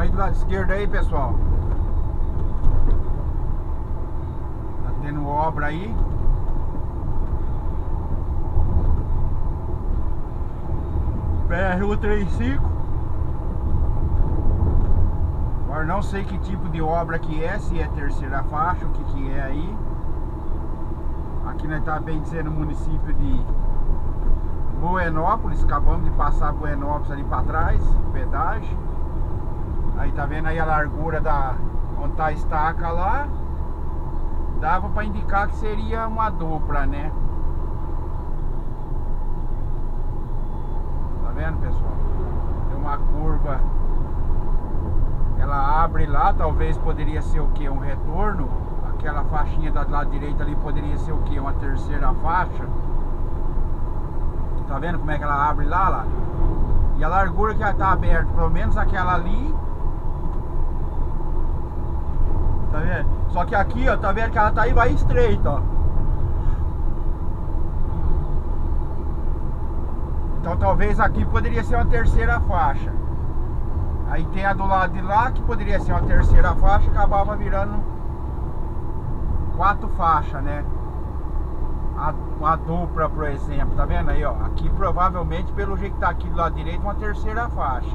Aí do lado esquerdo aí, pessoal, tá tendo obra aí. BR-135. Agora não sei que tipo de obra que é, se é terceira faixa, o que é aí. Aqui nós tá bem dizendo no município de Buenópolis. Acabamos de passar Buenópolis ali para trás, pedágio. Aí tá vendo aí a largura da onde tá a estaca lá. Dava para indicar que seria uma dupla, né? Tá vendo, pessoal? Tem uma curva, ela abre lá, talvez poderia ser o que? Um retorno. Aquela faixinha do lado direito ali poderia ser o que? Uma terceira faixa. Tá vendo como é que ela abre lá? E a largura que já tá aberta, pelo menos aquela ali. Tá vendo? Só que aqui, ó, tá vendo que ela tá aí, vai estreita, ó. Então talvez aqui poderia ser uma terceira faixa. Aí tem a do lado de lá, que poderia ser uma terceira faixa, acabava virando 4 faixas, né? Uma dupla, por exemplo, tá vendo aí, ó? Aqui provavelmente, pelo jeito que tá aqui do lado direito, uma terceira faixa.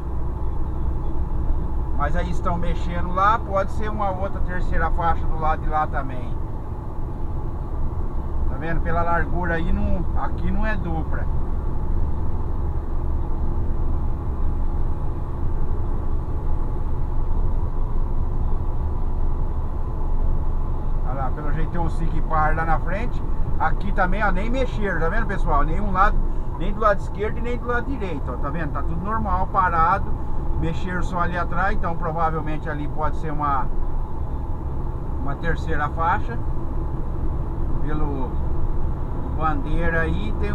Mas aí estão mexendo lá, pode ser uma outra terceira faixa do lado de lá também. Tá vendo? Pela largura aí, não, aqui não é dupla. Olha lá, pelo jeito tem um SIGPAR lá na frente. Aqui também, ó, nem mexeram, tá vendo, pessoal? Nem um lado, nem do lado esquerdo e nem do lado direito, ó, tá vendo? Tá tudo normal, parado. Mexeram só ali atrás, então provavelmente ali pode ser uma terceira faixa. Pelo bandeira aí tem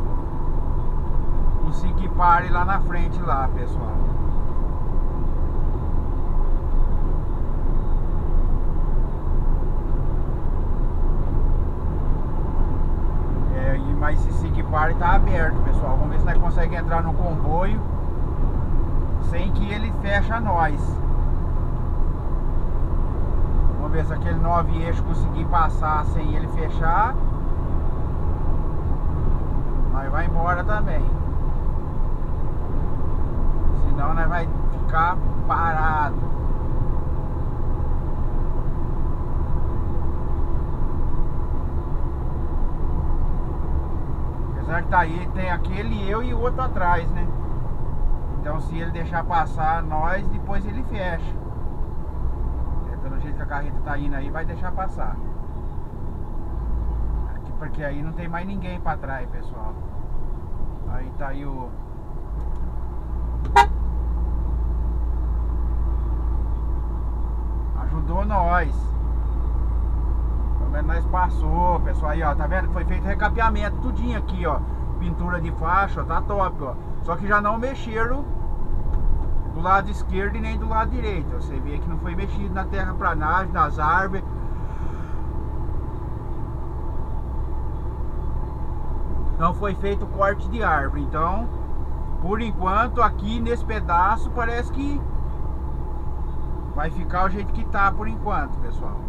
um SIGPAR lá na frente lá, pessoal. Mas esse SIGPAR tá aberto, pessoal. Vamos ver se nós conseguimos entrar no comboio sem que ele feche nós. Vamos ver se aquele 9 eixo conseguir passar sem ele fechar. Nós vai embora também. Senão nós vai ficar parado. Apesar que tá aí, tem aquele, eu e o outro atrás, né? Então se ele deixar passar nós, depois ele fecha. Pelo jeito que a carreta tá indo aí, vai deixar passar. Aqui, porque aí não tem mais ninguém pra trás, pessoal. Aí tá aí o... Ajudou nós. Pelo menos nós passou, pessoal. Aí, ó, tá vendo? Foi feito recapeamento, tudinho aqui, ó. Pintura de faixa, ó, tá top, ó. Só que já não mexeram do lado esquerdo e nem do lado direito. Você vê que não foi mexido na terraplanagem, nas árvores. Não foi feito corte de árvore. Então, por enquanto, aqui nesse pedaço parece que vai ficar o jeito que tá por enquanto, pessoal.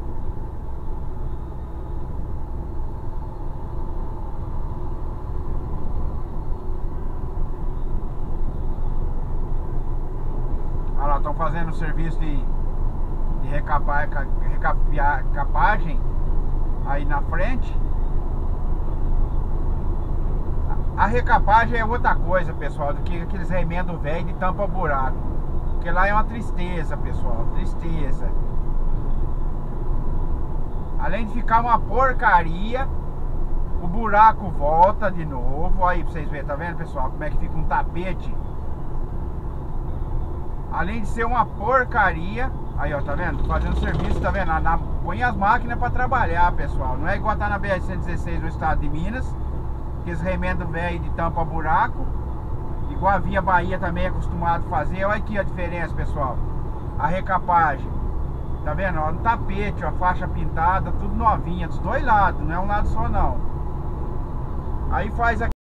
Estão fazendo o serviço de recapagem aí na frente. A recapagem é outra coisa, pessoal, do que aqueles remendos velhos de tampa buraco. Porque lá é uma tristeza, pessoal, tristeza. Além de ficar uma porcaria, o buraco volta de novo. Aí pra vocês verem, tá vendo, pessoal, como é que fica um tapete. Além de ser uma porcaria. Aí, ó, tá vendo? Fazendo serviço, tá vendo? Põe as máquinas pra trabalhar, pessoal. Não é igual tá na BR-116 no estado de Minas, aqueles remendos velhos de tampa buraco. Igual a Via Bahia também é acostumado a fazer. Olha aqui a diferença, pessoal. A recapagem. Tá vendo? Ó, no tapete, ó, faixa pintada, tudo novinha, dos dois lados. Não é um lado só, não. Aí faz aqui.